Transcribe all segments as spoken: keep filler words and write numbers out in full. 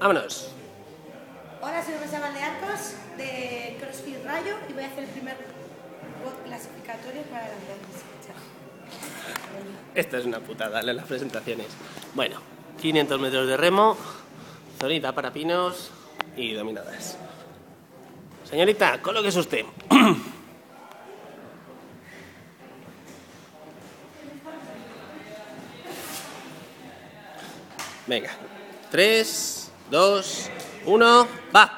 ¡Vámonos! Hola, soy Rosa Valdearcos de CrossFit Rayo y voy a hacer el primer bot clasificatorio para la Grandes. Esta es una putada, dale las presentaciones. Bueno, quinientos metros de remo, zonita para pinos y dominadas. Señorita, colóquese usted. Venga, tres, dos, uno, va.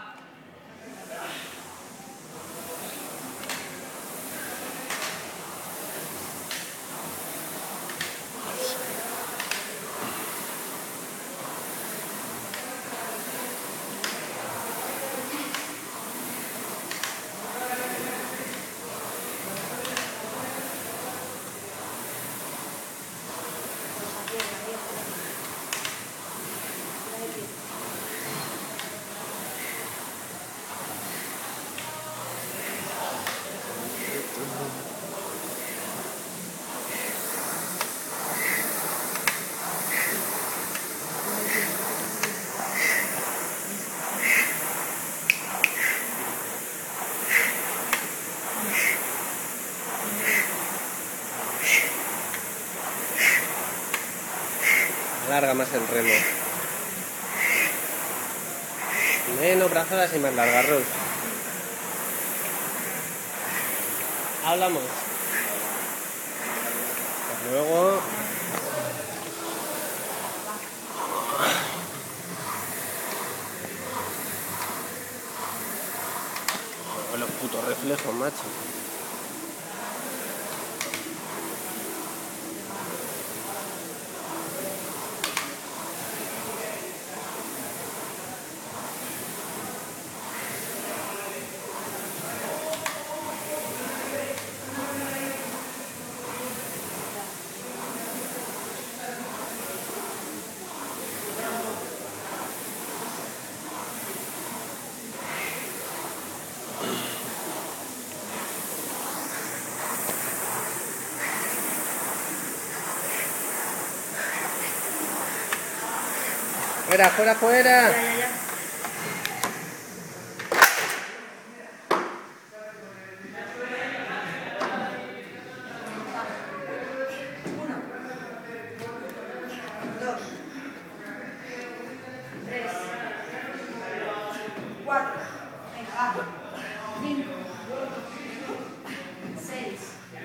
Alarga más el remo. Menos brazadas y más largas, Ros. Hablamos. Hasta luego. Oh, los putos reflejos, macho. Fuera, fuera, fuera. Ya, ya, ya. Uno, dos, tres, cuatro, venga, va. Cinco, seis,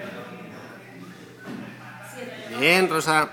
siete. Bien, Rosa.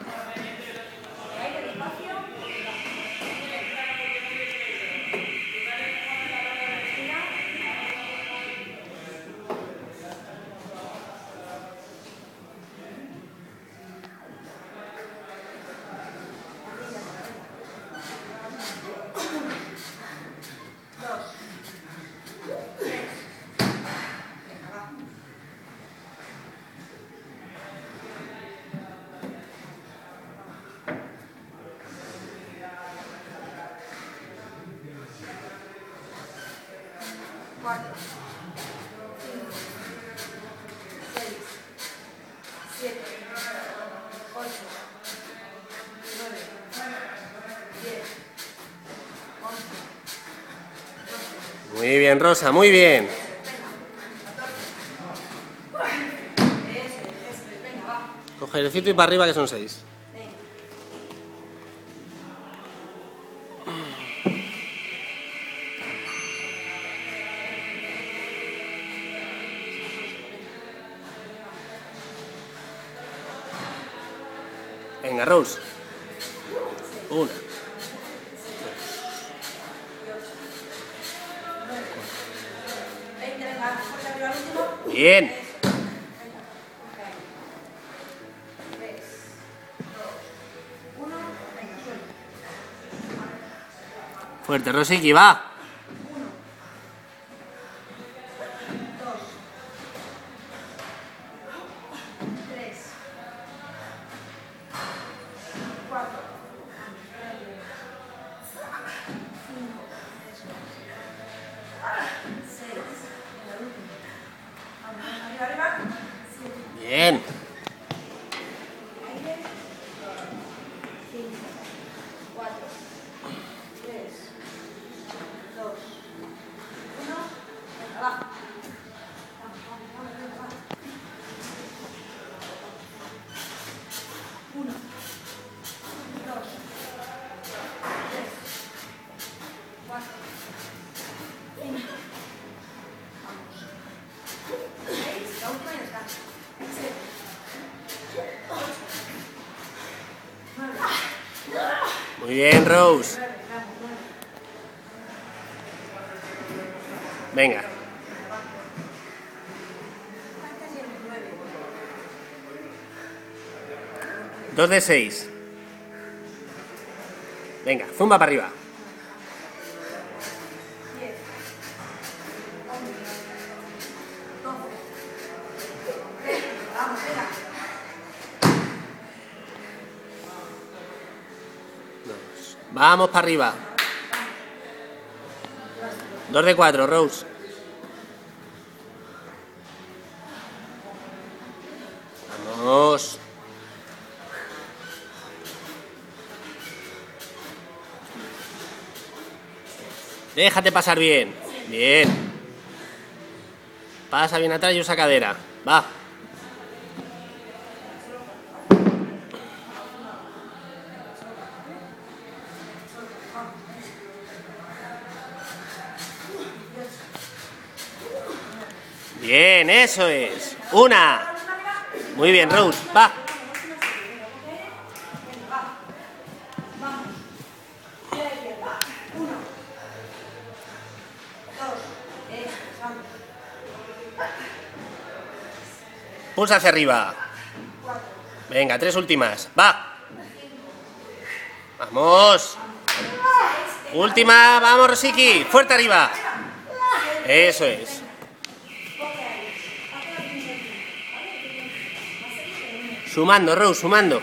Cuatro, cinco, seis, siete, ocho, nueve, diez, once, doce. Muy bien, Rosa, muy bien. Eso, eso, venga, va. Coge el cito y para arriba que son seis. Venga. Venga, Rose. Una. veinte, venga, fuerte arriba al último. Bien. Eso. Venga. tres, dos, uno, venga, suelta. Fuerte, Rosiki, va. Dos, tres, cuatro, cinco, seis, arriba, arriba, siete, Bien. aire, cinco, cuatro, tres, Muy bien, Rose. Venga. Dos de seis. Venga, zumba para arriba. Vamos para arriba. Dos de cuatro, Rose. Vamos. Déjate pasar bien. Bien. Pasa bien atrás y usa cadera. Va. Bien, eso es. Una. Muy bien, Rose. Va. Pulsa hacia arriba. Venga, tres últimas. Va. Vamos. Última. Vamos, Rosiki. Fuerte arriba. Eso es. Sumando, Rose, sumando.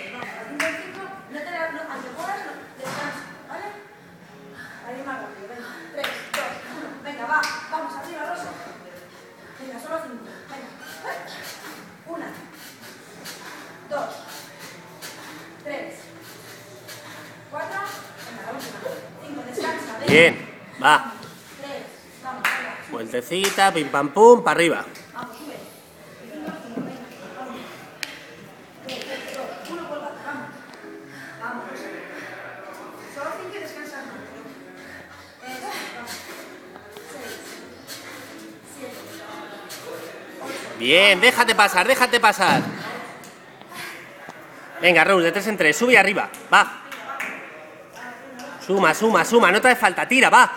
Venga, va, vamos arriba, Rosa. Venga, solo cinco. Venga. Una, dos, tres, cuatro. Venga, la última. Cinco, descansa. Venga. Bien, va. Tres, vamos, venga. Vueltecita, pim pam pum, para arriba. Vamos, sube. Cinco, cinco, venga, vamos. Tres, dos, uno, vuelva, vamos. Vamos, Rosa. Solo cinco y descansa. Eso, vamos. Bien, déjate pasar, déjate pasar. Venga, Rose, de tres en tres, sube arriba, va. Suma, suma, suma, no te hace falta, tira, va.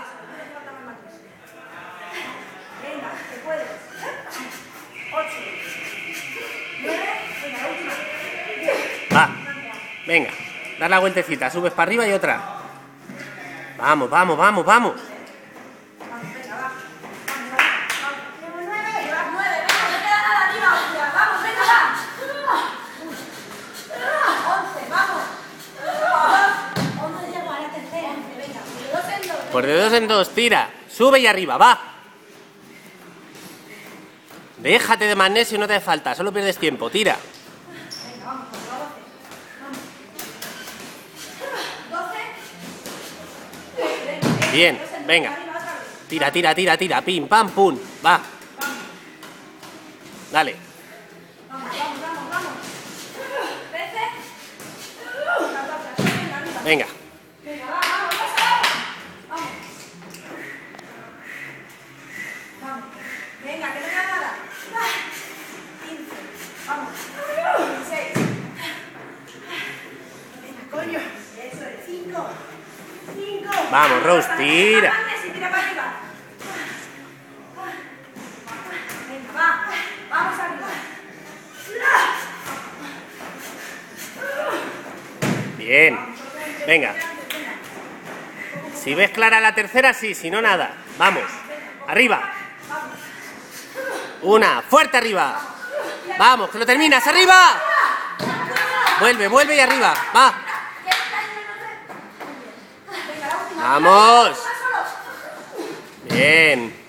Venga, que puedes. Ocho. Nueve. Venga, la última. Va. Venga, dar la vueltecita, subes para arriba y otra. Vamos, vamos, vamos, vamos. Vamos, venga, va. Vamos, vamos. Nueve. Llevas nueve. Venga, no queda nada arriba. Hostia. Vamos, venga, va. Once, vamos. Once llego a la tercera. Once, venga. De dos en dos. Pues de dos en dos, tira. Sube y arriba, va. Déjate de magnesio, no te hace falta, solo pierdes tiempo, tira. Venga, vamos, por la doce. Vamos. Doce. Bien, venga. Tira, tira, tira, tira, pim, pam, pum, va. Dale. Vamos, vamos, vamos, vamos. Trece. catorce. Venga, arriba. Venga. Venga, va, vamos, vamos. Vamos. Vamos. Venga, que no queda nada. quince. Vamos. dieciséis. Venga, coño. Eso es. cinco. cinco. Vamos, Rose, tira. Y tira para arriba. Venga, va. Vamos arriba. Bien. Venga. Si ves clara la tercera, sí, si no, nada. Vamos. Arriba. Una. Fuerte arriba. Vamos, que lo terminas. ¡Arriba! Vuelve, vuelve y arriba. Va. Vamos. Bien.